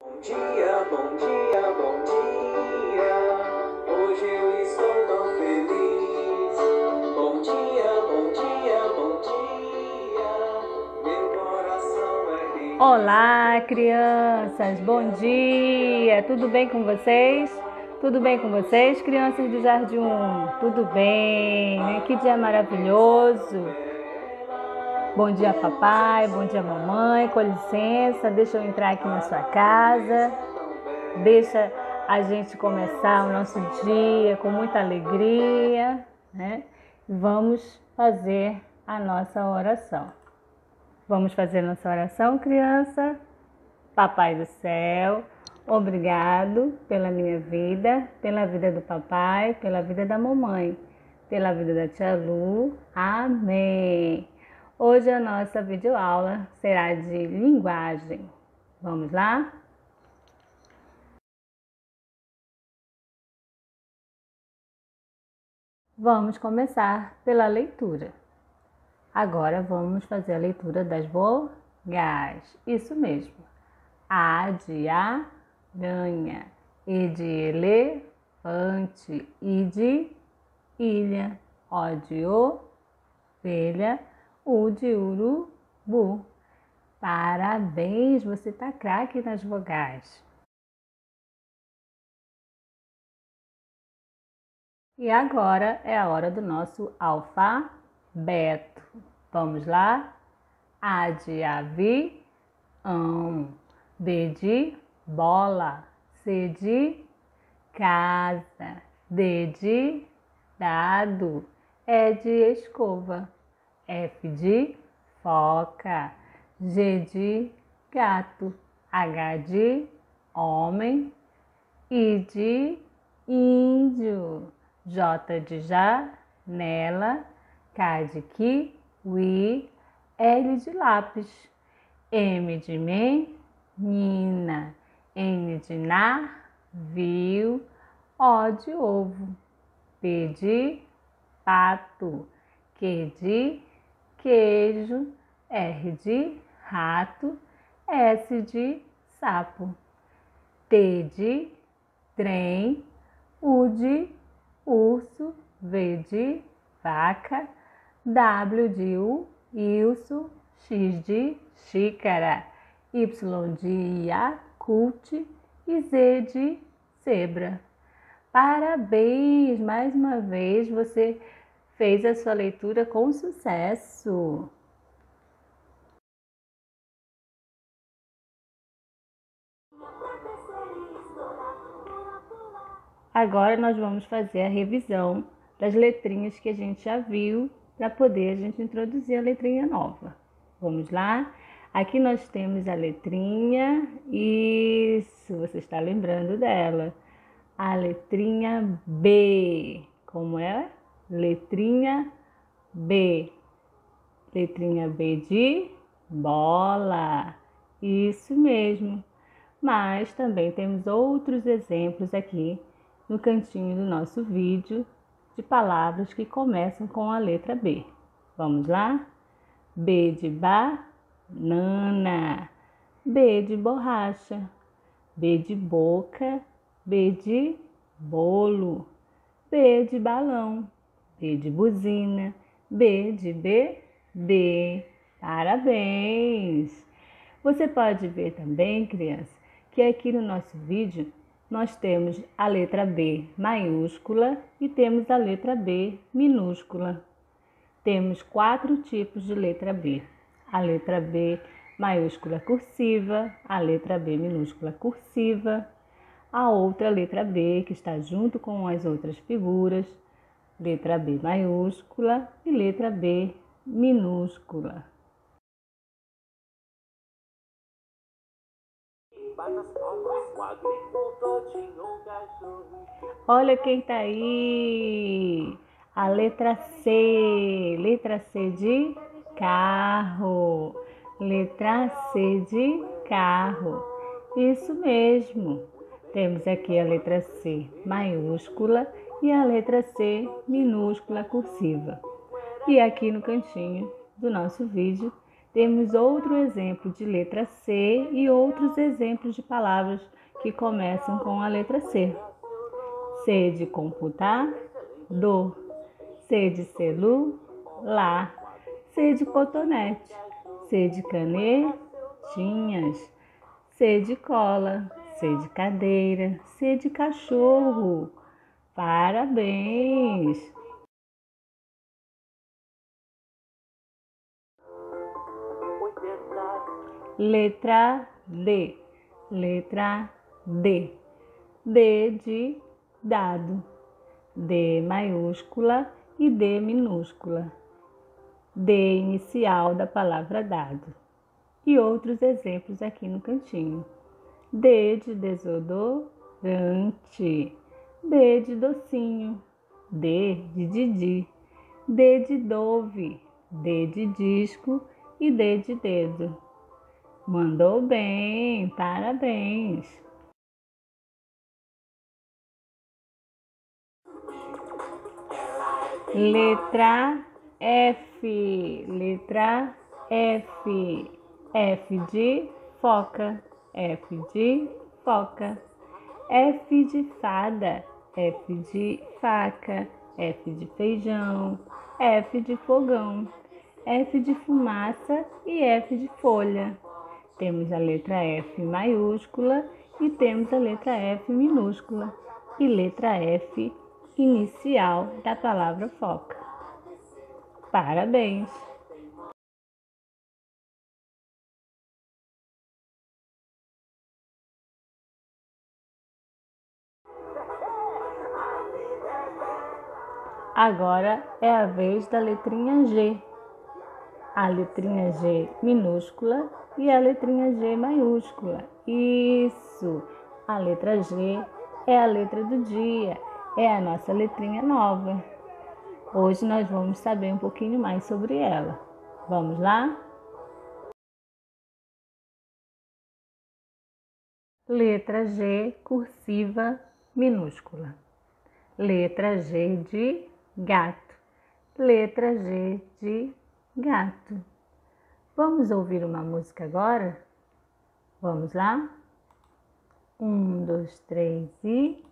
Bom dia, bom dia, bom dia. Hoje eu estou tão feliz. Bom dia, bom dia, bom dia. Meu coração é feliz. Olá, crianças, bom dia! Tudo bem com vocês? Tudo bem com vocês, crianças do Jardim 1? Tudo bem? Que dia maravilhoso! Bom dia, papai, bom dia, mamãe. Com licença, deixa eu entrar aqui na sua casa. Deixa a gente começar o nosso dia com muita alegria, né? Vamos fazer a nossa oração. Vamos fazer nossa oração, criança? Papai do céu, obrigado pela minha vida, pela vida do papai, pela vida da mamãe, pela vida da tia Lu. Amém. Hoje a nossa videoaula será de linguagem. Vamos lá? Vamos começar pela leitura. Agora vamos fazer a leitura das vogais. Isso mesmo. A de aranha, E de elefante, I de ilha, O de ovelha, U de urubu. Parabéns, você está craque nas vogais. E agora é a hora do nosso alfabeto. Vamos lá? A de avião, B de bola, C de casa, D de dado, E de escova, F de foca, G de gato, H de homem, I de índio, J de janela, K de kiwi, L de lápis, M de menina, N de navio, O de ovo, P de pato, Q de queijo, R de rato, S de sapo, T de trem, U de urso, V de vaca, W de urso, X de xícara, Y de Yakult e Z de zebra. Parabéns! Mais uma vez você fez a sua leitura com sucesso. Agora nós vamos fazer a revisão das letrinhas que a gente já viu para poder a gente introduzir a letrinha nova. Vamos lá? Aqui nós temos a letrinha, isso, você está lembrando dela. A letrinha B. Como é? Letrinha B. Letrinha B de bola. Isso mesmo. Mas também temos outros exemplos aqui no cantinho do nosso vídeo de palavras que começam com a letra B. Vamos lá? B de banana, B de borracha, B de boca, B de bolo, B de balão, B de buzina, B de bebê. Parabéns! Você pode ver também, criança, que aqui no nosso vídeo nós temos a letra B maiúscula e temos a letra B minúscula. Temos 4 tipos de letra B. A letra B maiúscula cursiva, a letra B minúscula cursiva, a outra letra B que está junto com as outras figuras, letra B maiúscula e letra B minúscula. Olha quem tá aí! A letra C de carro, letra C de carro. Isso mesmo. Temos aqui a letra C maiúscula e a letra C minúscula cursiva. E aqui no cantinho do nosso vídeo temos outro exemplo de letra C e outros exemplos de palavras que começam com a letra C. C de computar, do. C de celular. C de cotonete. C de canetinhas. C de cola. C de cadeira. C de cachorro. Parabéns! Letra D. Letra D. D de dado. D maiúscula e D minúscula. D inicial da palavra dado. E outros exemplos aqui no cantinho. D de desodorante. D de docinho. D de Didi. D de Dove. D de disco e D de dedo. Mandou bem, parabéns! Letra F. Letra F. F de foca. F de foca. F de fada. F de faca. F de feijão. F de fogão. F de fumaça e F de folha. Temos a letra F maiúscula e temos a letra F minúscula e letra F inicial da palavra foca. Parabéns! Agora é a vez da letrinha G. A letrinha G minúscula e a letrinha G maiúscula. Isso! A letra G é a letra do dia, é a nossa letrinha nova. Hoje nós vamos saber um pouquinho mais sobre ela. Vamos lá? Letra G cursiva minúscula. Letra G de gato. Letra G de gato. Vamos ouvir uma música agora? Vamos lá? 1, 2, 3 e...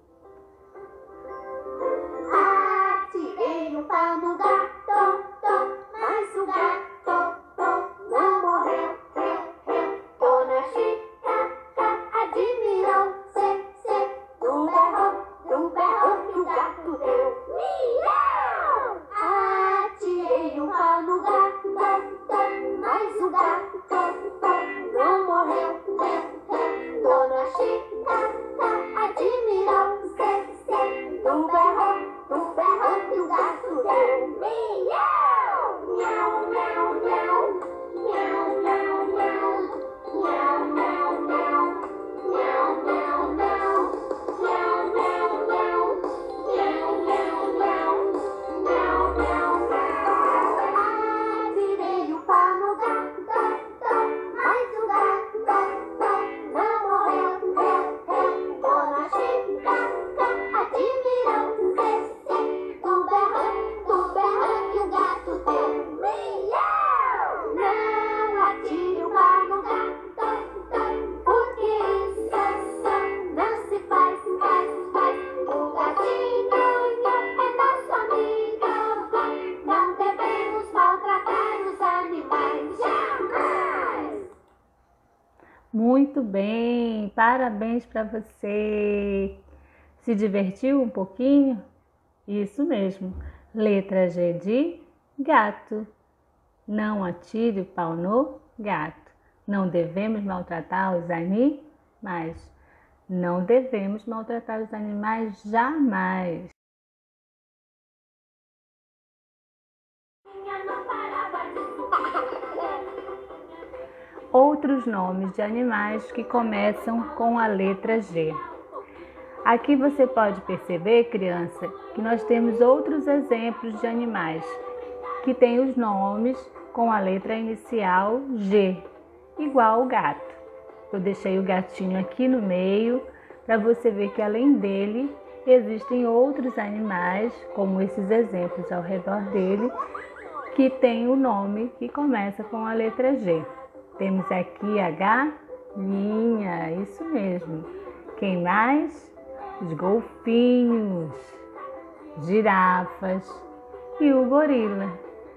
Atirei o pau no gato, mas o gato não morreu. Dona Chica admirou, do berro que o gato deu. Miau! Atirei o pau no gato, mas o gato não morreu. Dona Chica admirou, do berro que o gato deu. Miau! Miau, miau, miau. Miau, miau, miau. Miau, miau, miau. Miau, miau, miau. Miau, miau, miau. Miau, miau, miau. Miau, miau, miau. Atirei o pau no gato, mas o gato não morreu. Dona Chica admirou, do berro que o gato deu. Miau! Não atire o pau no gato, porque isso não se faz. O gatinho é nosso amigo, não devemos maltratar os animais jamais. Muito bem, parabéns para você. Se divertiu um pouquinho? Isso mesmo. Letra G de gato. Não atire o pau no gato. Não devemos maltratar os animais. Não devemos maltratar os animais jamais. Outros nomes de animais que começam com a letra G. Aqui você pode perceber, criança, que nós temos outros exemplos de animais que têm os nomes com a letra inicial G, igual o gato. Eu deixei o gatinho aqui no meio para você ver que além dele existem outros animais, como esses exemplos ao redor dele, que tem o nome que começa com a letra G. Temos aqui a galinha, isso mesmo. Quem mais? Os golfinhos, girafas e o gorila.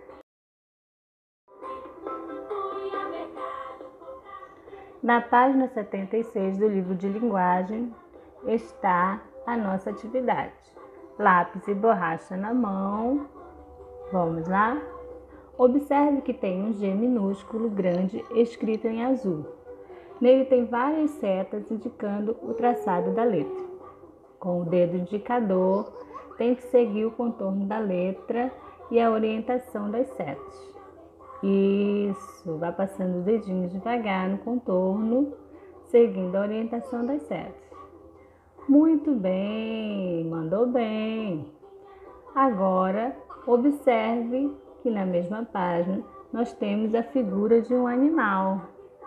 Na página 76 do livro de linguagem está a nossa atividade. Lápis e borracha na mão. Vamos lá? Observe que tem um G minúsculo grande escrito em azul. Nele tem várias setas indicando o traçado da letra. Com o dedo indicador, tente seguir o contorno da letra e a orientação das setas. Isso, vá passando o dedinho devagar no contorno, seguindo a orientação das setas. Muito bem, mandou bem. Agora, observe que na mesma página nós temos a figura de um animal.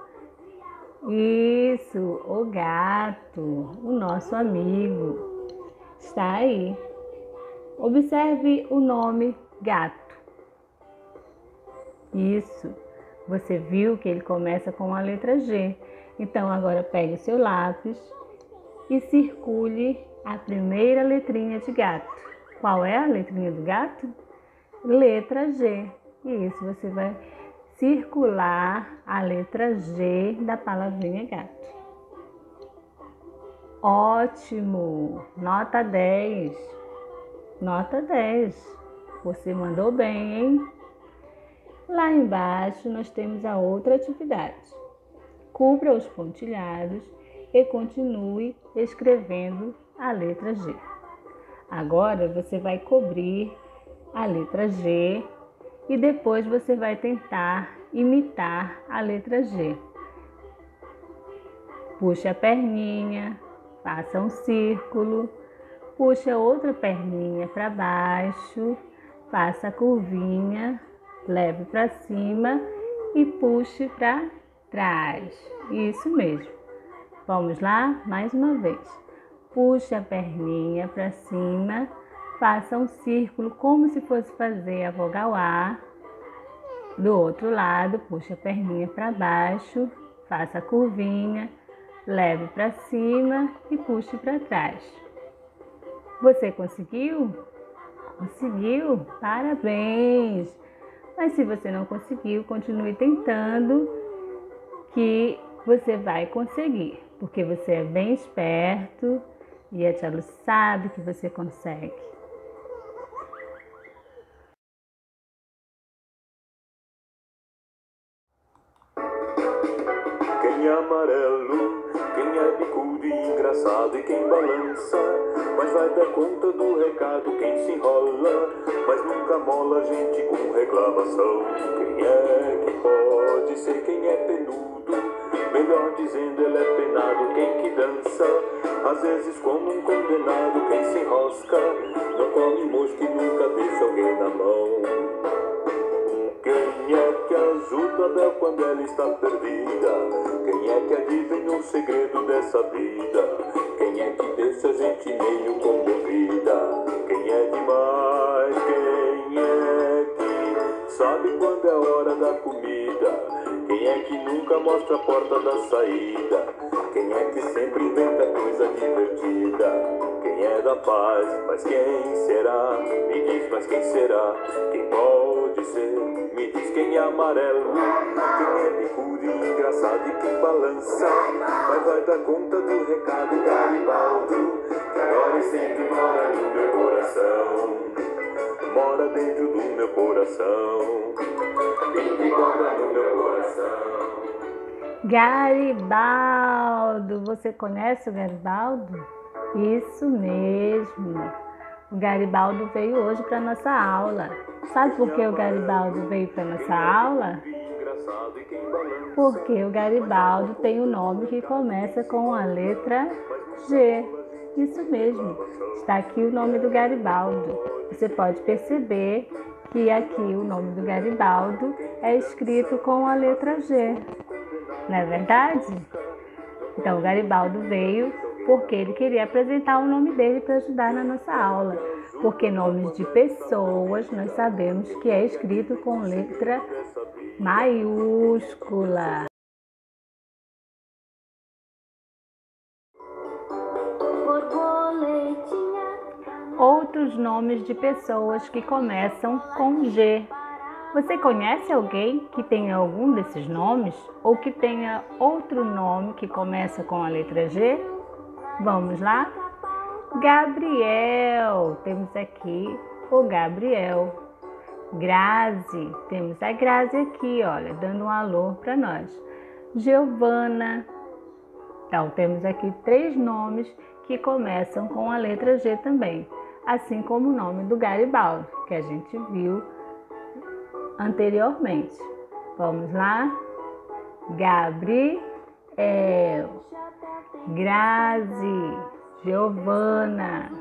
Isso, o gato, o nosso amigo, está aí. Observe o nome gato. Isso, você viu que ele começa com a letra G. Então agora pegue o seu lápis e circule a primeira letrinha de gato. Qual é a letrinha do gato? Letra G. Isso, você vai circular a letra G da palavrinha gato. Ótimo! Nota 10. Nota 10. Você mandou bem, hein? Lá embaixo nós temos a outra atividade. Cubra os pontilhados e continue escrevendo a letra G. Agora você vai cobrir a letra G e depois você vai tentar imitar a letra G. Puxe a perninha, faça um círculo, puxe a outra perninha para baixo, faça a curvinha, leve para cima e puxe para trás. Isso mesmo. Vamos lá? Mais uma vez. Puxe a perninha para cima, faça um círculo como se fosse fazer a vogal A. Do outro lado, puxe a perninha para baixo, faça a curvinha, leve para cima e puxe para trás. Você conseguiu? Conseguiu? Parabéns! Mas se você não conseguiu, continue tentando que você vai conseguir, porque você é bem esperto e a tia Lu sabe que você consegue. Quem é amarelo, quem é bicudo e engraçado e quem balança, mas vai dar conta do recado quem se enrola, mas nunca mola gente com reclamação. Quem é que pode ser quem é peludo, melhor dizendo ele é penado, quem que dança, às vezes como um condenado, quem se enrosca, não come mosca e nunca deixa alguém na mão. Quem é que ajuda a Bel quando ela está perdida? Quem é que adivinha o segredo dessa vida? Quem é que deixa a gente meio comovida? Quem é demais? Quem é que sabe quando é hora da comida? Quem é que nunca mostra a porta da saída? Quem é que sempre inventa coisa divertida? Quem é da paz, mas quem será? Me diz, mas quem será? Quem pode ser? Me diz quem é amarelo, quem é bicudo e engraçado e quem balança, mas vai dar conta do recado Garibaldo, que agora e sempre mora no meu coração, mora dentro do meu coração, e mora no meu coração. Garibaldo, você conhece o Garibaldo? Isso mesmo, o Garibaldo veio hoje para nossa aula. Sabe por que o Garibaldo veio para nossa aula? Porque o Garibaldo tem um nome que começa com a letra G. Isso mesmo, está aqui o nome do Garibaldo. Você pode perceber que aqui o nome do Garibaldo é escrito com a letra G. Não é verdade? Então o Garibaldo veio porque ele queria apresentar o nome dele para ajudar na nossa aula. porque nomes de pessoas nós sabemos que é escrito com letra maiúscula. Borboletinha. Outros nomes de pessoas que começam com G. Você conhece alguém que tenha algum desses nomes ou que tenha outro nome que começa com a letra G? Vamos lá? Gabriel, temos aqui o Gabriel. Grazi, temos a Grazi aqui, olha, dando um alô para nós. Giovana. Então, temos aqui 3 nomes que começam com a letra G também, assim como o nome do Garibaldo, que a gente viu anteriormente. Vamos lá? Gabriel, Grazi, Giovana.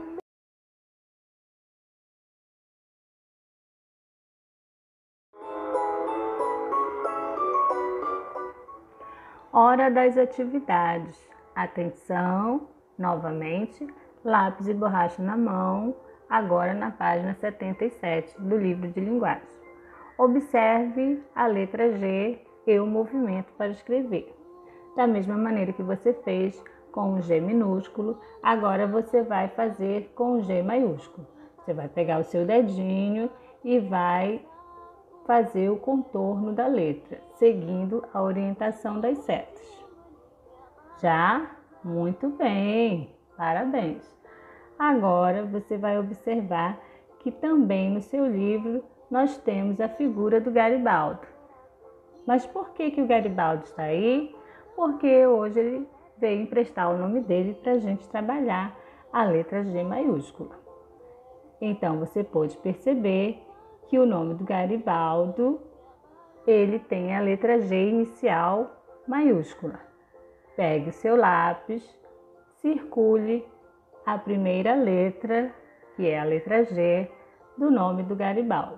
Hora das atividades. Atenção, novamente, lápis e borracha na mão, agora na página 77 do livro de linguagem. Observe a letra G e o movimento para escrever. Da mesma maneira que você fez com o G minúsculo, agora você vai fazer com o G maiúsculo. Você vai pegar o seu dedinho e vai fazer o contorno da letra, seguindo a orientação das setas. Já? Muito bem! Parabéns! Agora você vai observar que também no seu livro nós temos a figura do Garibaldo. Mas por que o Garibaldo está aí? Porque hoje ele veio emprestar o nome dele para a gente trabalhar a letra G maiúscula. Então você pode perceber que o nome do Garibaldo, ele tem a letra G inicial maiúscula. Pegue o seu lápis, circule a primeira letra, que é a letra G, do nome do Garibaldo.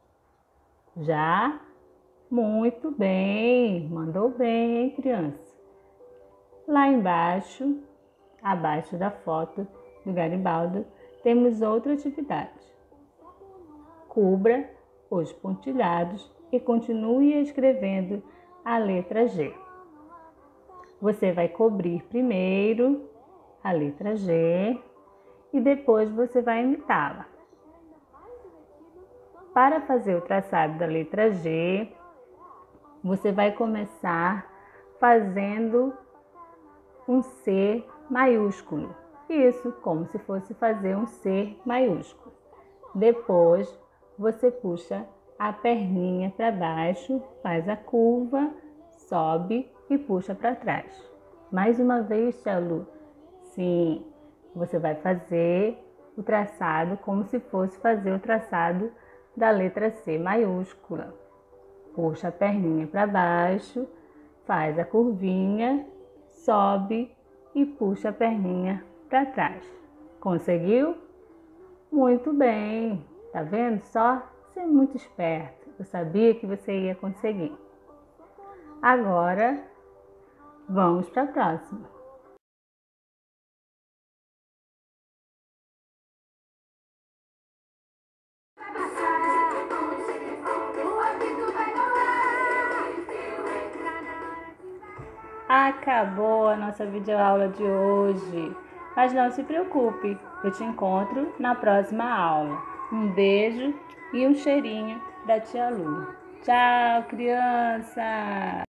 Já? Muito bem! Mandou bem, hein, criança? Lá embaixo, abaixo da foto do Garibaldo, temos outra atividade. Cubra os pontilhados e continue escrevendo a letra G. Você vai cobrir primeiro a letra G e depois você vai imitá-la. Para fazer o traçado da letra G, você vai começar fazendo um C maiúsculo. Isso, como se fosse fazer um C maiúsculo. Depois, você puxa a perninha para baixo, faz a curva, sobe e puxa para trás. Mais uma vez, tia Lu. Sim, você vai fazer o traçado como se fosse fazer o traçado da letra C maiúscula. Puxa a perninha para baixo, faz a curvinha, sobe e puxa a perninha para trás. Conseguiu? Muito bem! Tá vendo só? Você é muito esperto. Eu sabia que você ia conseguir. Agora, vamos para a próxima. Acabou a nossa videoaula de hoje. Mas não se preocupe, eu te encontro na próxima aula. Um beijo e um cheirinho da tia Lu. Tchau, criança!